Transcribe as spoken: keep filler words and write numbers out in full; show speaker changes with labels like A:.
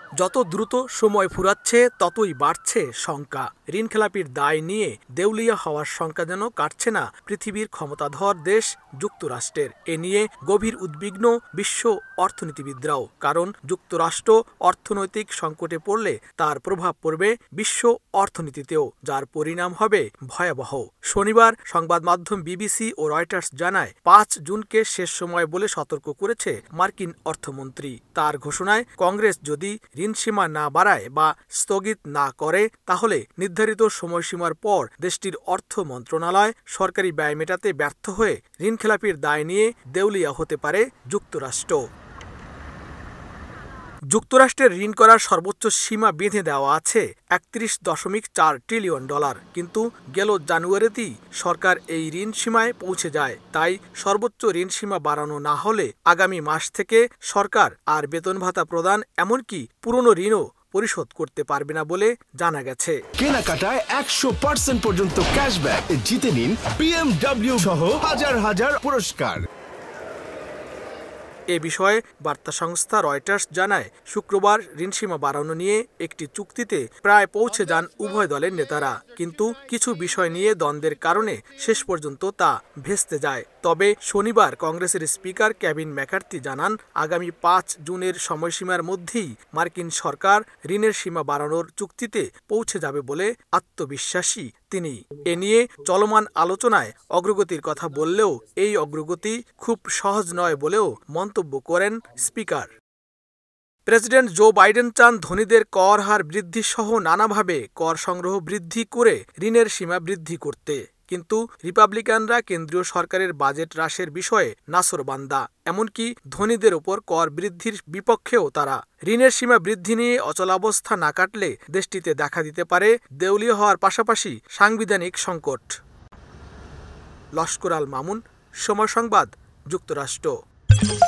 A: যত দ্রুত সময় ফুরাচ্ছে ততই বাড়ছে শঙ্কা। ঋণখেলাপির দায় নিয়ে দেউলিয়া হওয়ার শঙ্কা যেন কাটছে না পৃথিবীর ক্ষমতাধর দেশ যুক্তরাষ্ট্রের। এ নিয়ে গভীর উদ্বিগ্ন বিশ্ব অর্থনীতিবিদরাও। কারণ যুক্তরাষ্ট্র অর্থনৈতিক সংকটে পড়লে তার প্রভাব পড়বে বিশ্ব অর্থনীতিতেও, যার পরিণাম হবে ভয়াবহ। শনিবার সংবাদ মাধ্যম বিবিসি ও রয়টার্স জানায়, পাঁচ জুনকে শেষ সময় বলে সতর্ক করেছে মার্কিন অর্থমন্ত্রী। তার ঘোষণায় কংগ্রেস যদি ঋণসীমা না বাড়ায় বা স্থগিত না করে, তাহলে নির্ধারিত সময়সীমার পর দেশটির অর্থ মন্ত্রণালয় সরকারি ব্যয় মেটাতে ব্যর্থ হয়ে ঋণখেলাপির দায় নিয়ে দেউলিয়া হতে পারে যুক্তরাষ্ট্র। যুক্তরাষ্ট্রের ঋণ করার সর্বোচ্চ সীমা বেঁধে দেওয়া আছে একত্রিশ দশমিক চার ট্রিলিয়ন ডলার, কিন্তু গেল জানুয়ারিতেই সরকার এই ঋণ সীমায় পৌঁছে যায়। তাই সর্বোচ্চ ঋণ সীমা বাড়ানো না হলে আগামী মাস থেকে সরকার আর বেতন ভাতা প্রদান এমনকি পুরনো ঋণও পরিশোধ করতে পারবে না বলে জানা গেছে।
B: কেনাকাটায় একশো পার্সেন্ট পর্যন্ত ক্যাশব্যাক, জিতে নিন বিএমডব্লিউ সহ হাজার হাজার পুরস্কার।
A: এ বিষয়ে বার্তা সংস্থা রয়টার্স জানায়, শুক্রবার ঋণসীমা বাড়ানো নিয়ে একটি চুক্তিতে প্রায় পৌঁছে যান উভয় দলের নেতারা, কিন্তু কিছু বিষয় নিয়ে দ্বন্দ্বের কারণে শেষ পর্যন্ত তা ভেস্তে যায়। তবে শনিবার কংগ্রেসের স্পিকার কেভিন ম্যাকার্থি জানান, আগামী পাঁচ জুনের সময়সীমার মধ্যেই মার্কিন সরকার ঋণের সীমা বাড়ানোর চুক্তিতে পৌঁছে যাবে বলে আত্মবিশ্বাসী তিনি। এ নিয়ে চলমান আলোচনায় অগ্রগতির কথা বললেও এই অগ্রগতি খুব সহজ নয় বলেও মন্তব্য করেন স্পিকার। প্রেসিডেন্ট জো বাইডেন চান ধনীদের কর হার বৃদ্ধি সহ নানাভাবে কর সংগ্রহ বৃদ্ধি করে ঋণের সীমা বৃদ্ধি করতে, কিন্তু রিপাবলিকানরা কেন্দ্রীয় সরকারের বাজেট হ্রাসের বিষয়ে নাছোড়বান্দা। এমনকি ধনীদের ওপর কর বৃদ্ধির বিপক্ষেও তারা। ঋণের সীমা বৃদ্ধি নিয়ে অচলাবস্থা না কাটলে দেশটিতে দেখা দিতে পারে দেউলিয়া হওয়ার পাশাপাশি সাংবিধানিক সংকট। লস্কর আল মামুন, সময় সংবাদ, যুক্তরাষ্ট্র।